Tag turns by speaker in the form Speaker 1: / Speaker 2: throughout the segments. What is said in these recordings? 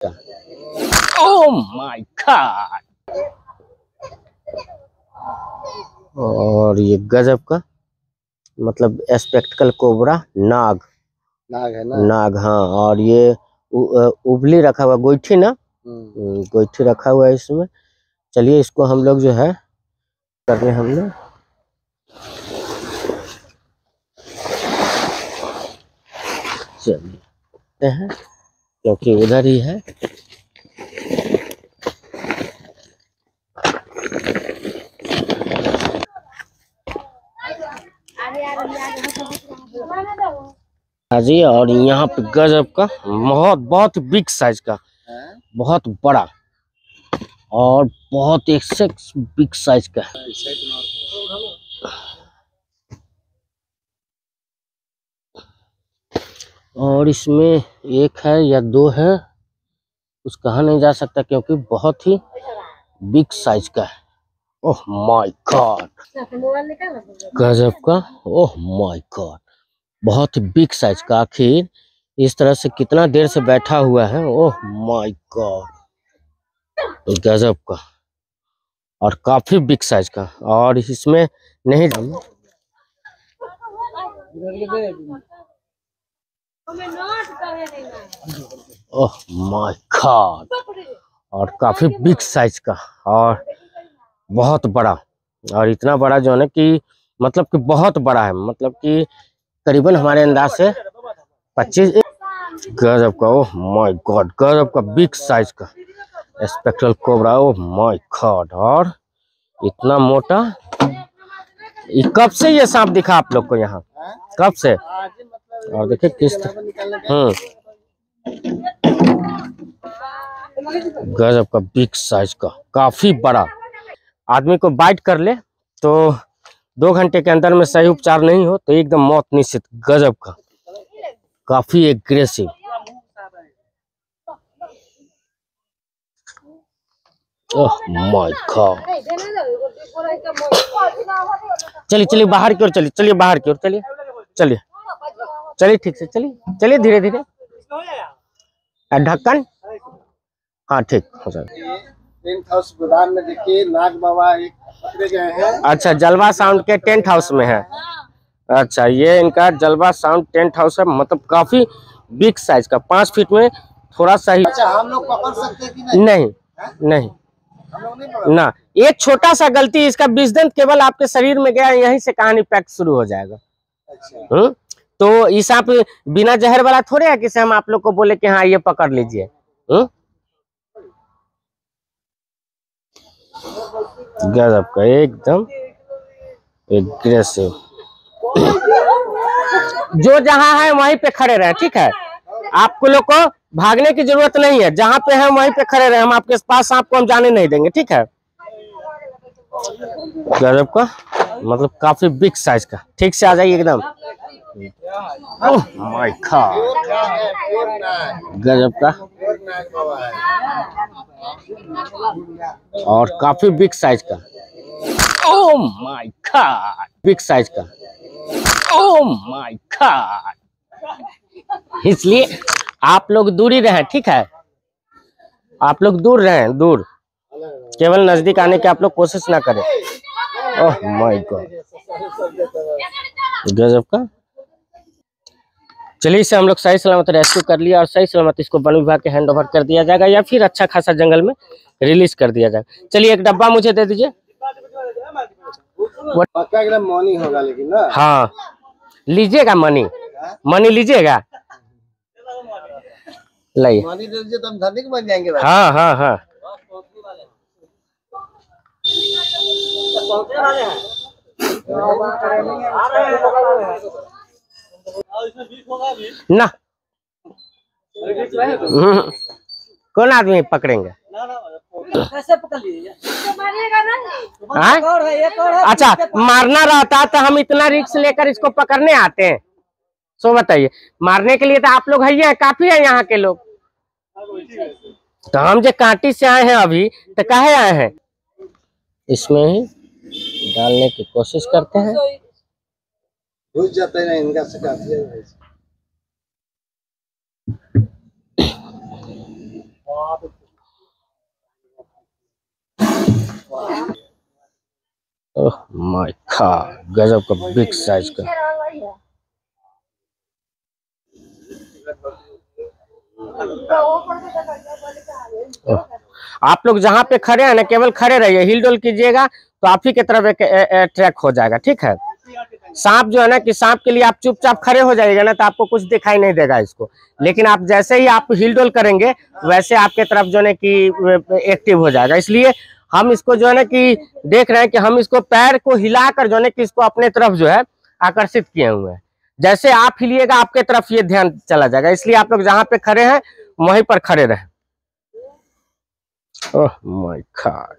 Speaker 1: का। Oh my God. और ये गजब का मतलब स्पेक्टिकल कोबरा नाग
Speaker 2: है ना?
Speaker 1: नाग, हाँ। और ये उबली रखा हुआ गोइठी ना, गोइठी रखा हुआ है इसमें। चलिए इसको हम लोग जो है कर रहे हैं हम लोग। चलिए हैं क्योंकि उधर ही है। जी और यहाँ पे गजब का बहुत बिग साइज का, बहुत बड़ा और बहुत एक से बिग साइज का। और इसमें एक है या दो है, कुछ कहा नहीं जा सकता क्योंकि बहुत ही बिग साइज का है। ओह माय गॉड, गजब का। ओह माय गॉड, बहुत ही बिग साइज का। आखिर इस तरह से कितना देर से बैठा हुआ है। ओह माय गॉड, गजब का और काफी बिग साइज का। और इसमें नहीं, ओह माय गॉड, और काफी बिग साइज का और बहुत बड़ा। और इतना बड़ा जो है ना कि मतलब कि बहुत बड़ा है, मतलब कि करीबन हमारे अंदाज से 25। गजब का, ओह माय गॉड, गजब का बिग साइज का spectral cobra. Oh my God, और इतना मोटा। ये कब से ये सांप दिखा आप लोग को यहाँ, कब से? और देखिए किस गजब का बिग साइज का, काफी बड़ा। आदमी को बाइट कर ले तो 2 घंटे के अंदर में सही उपचार नहीं हो तो एकदम मौत निश्चित। गजब का, काफी एग्रेसिव। ओह माय गॉड, चलिए चलिए बाहर की ओर चलिए, चलिए बाहर की ओर चलिए, चलिए चलिए ठीक से चलिए, चलिए धीरे धीरे। ढक्कन, हाँ ठीक हो जाएगा।
Speaker 2: टेंट हाउस गोदाम में देखिए नाग बाबा एक पकड़े गए हैं।
Speaker 1: अच्छा, जलवा साउंड के टेंट हाउस में है। अच्छा, ये इनका जलवा साउंड टेंट हाउस है, मतलब काफी बिग साइज का, 5 फीट में थोड़ा सा ही।
Speaker 2: अच्छा, हम लोग पकड़ सकते हैं कि नहीं?
Speaker 1: नहीं नहीं ना, एक छोटा सा गलती इसका विषदंत केवल आपके शरीर में गया, यहीं से कहानी पैक शुरू हो जाएगा। अच्छा। तो ये सांप बिना जहर वाला थोड़े है कि हम आप लोग को बोले कि हाँ ये पकड़ लीजिए। गजब का, एकदम एग्रेसिव। जो जहां है वहीं पे खड़े रहे, ठीक है? आपको लोग को भागने की जरूरत नहीं है, जहां पे है वहीं पे खड़े रहे। हम आपके पास सांप को हम जाने नहीं देंगे, ठीक है? गजब का, मतलब काफी बिग साइज का। ठीक से आ जाइए एकदम। ओह माय गॉड, गजब का और काफी बिग साइज का। Oh my God, big size का। Oh my God. इसलिए आप लोग दूरी रहें, ठीक है? आप लोग दूर रहें, दूर, केवल नजदीक आने की आप लोग कोशिश ना करें। ओह माय गॉड, गजब का। चलिए इसे हम लोग सही सलामत रेस्क्यू कर लिया और सही सलामत इसको वन विभाग के हैंड ओवर कर दिया जाएगा या फिर अच्छा खासा जंगल में रिलीज कर दिया जाएगा। चलिए एक डब्बा मुझे दे दीजिए।
Speaker 2: पक्का एकदम मनी होगा लेकिन ना?
Speaker 1: हाँ लीजिएगा, मनी मनी लीजिएगा, लाइए।
Speaker 2: मनी दे दीजिए तो हम धनिक बन जाएंगे भाई।
Speaker 1: हाँ हाँ हाँ, ना कौन आदमी पकड़ेंगे?
Speaker 3: कैसे पकड़ लीजिए?
Speaker 1: अच्छा, मारना रहता तो हम इतना रिस्क लेकर इसको पकड़ने आते हैं? सो बताइए, मारने के लिए तो आप लोग है, काफी है यहाँ के लोग। तो हम जो कांटी से आए हैं अभी, तो काहे आए हैं? इसमें ही डालने की कोशिश करते हैं।
Speaker 2: घुस जाते हैं इनका से काफी है।
Speaker 1: ओह माय गॉड, गजब का बिग साइज का। ओह, आप लोग जहाँ पे खड़े हैं ना, केवल खड़े रहिए, हिल डुल कीजिएगा तो आप ही की तरफ एक ट्रैक हो जाएगा, ठीक है। सांप जो है ना, कि सांप के लिए आप चुपचाप खड़े हो जाइएगा ना, तो आपको कुछ दिखाई नहीं देगा इसको। लेकिन आप जैसे ही आप हिल डुल करेंगे, वैसे आपके तरफ जो है कि एक्टिव हो जाएगा। इसलिए हम इसको जो है ना कि देख रहे हैं कि हम इसको पैर को हिलाकर जो है कि इसको अपने तरफ जो है आकर्षित किए हुए हैं। जैसे आप हिलिएगा, आपके तरफ ये ध्यान चला जाएगा। इसलिए आप लोग जहाँ पे खड़े हैं वहीं पर खड़े रहें। ओह माय गॉड,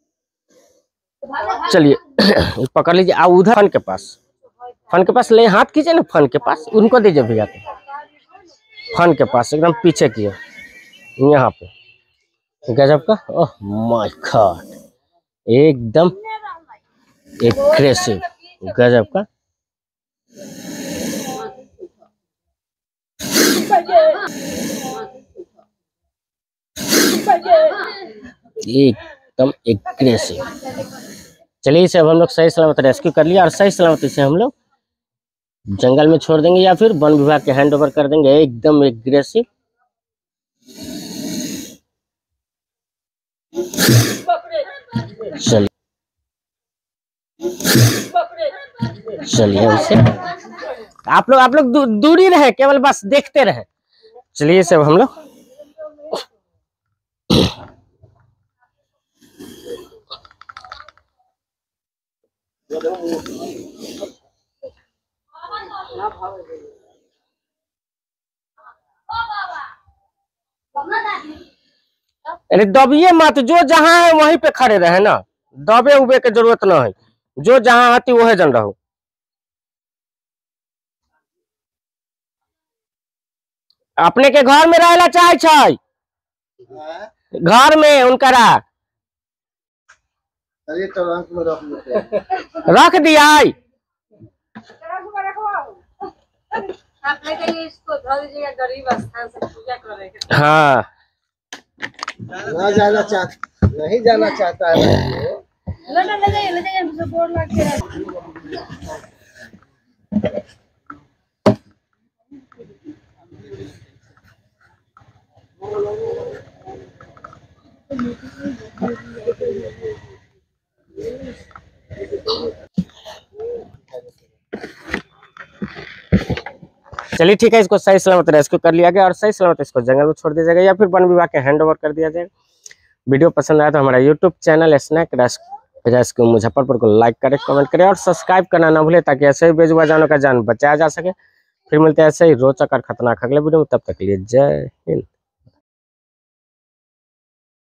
Speaker 1: चलिए पकड़ लीजिए। आप उधर फन के पास ले, हाथ कीजिए ना फन के पास, उनको दीजिए भैया को। फन के पास एकदम पीछे किए, यहाँ पे। गजब का, ओह माय गॉड, एकदम एग्रेसिव, गजब का। एकदम एग्रेसिव। चलिए इसे अब हम लोग सही सलामत रेस्क्यू कर लिया और सही सलामत इसे हम लोग जंगल में छोड़ देंगे या फिर वन विभाग के हैंड ओवर कर देंगे। एकदम एग्रेसिव। चलिए इसे आप लोग दूरी रहे, केवल बस देखते रहे। चलिए इसे अब हम लोग अरे दबिए मत, जो जहां है वहीं पे खड़े रहे ना, दबे उबे के जरूरत ना है। जो जहां आती वही जन रहो। अपने के घर में रहला चाहे छै, घर में उनकरा
Speaker 2: अरे ट्रंक में रख लेते
Speaker 1: रख दिया।
Speaker 3: आप लेके इसको धर दीजिएगा, गरीब स्थान से पूजा करेंगे।
Speaker 1: हाँ,
Speaker 2: नहीं जाना चाहता है
Speaker 3: ले जाइए बोर्ड लग के।
Speaker 1: चलिए ठीक है, इसको सही सलामत रेस्क्यू कर लिया गया और सही सलामत इसको जंगल में छोड़ दिया जाएगा या फिर वन विभाग के हैंड ओवर कर दिया जाएगा। वीडियो पसंद आया तो हमारा YouTube channel snake rescue Muzaffarpur को लाइक करें, कमेंट करें और सब्सक्राइब करना ना भूले, ताकि ऐसे ही बेजुबान जानवरों का जान बचाया जा सके। फिर मिलते हैं ऐसे ही रोचक और खतरनाक अगले वीडियो में, तब तक के लिए जय हिंद।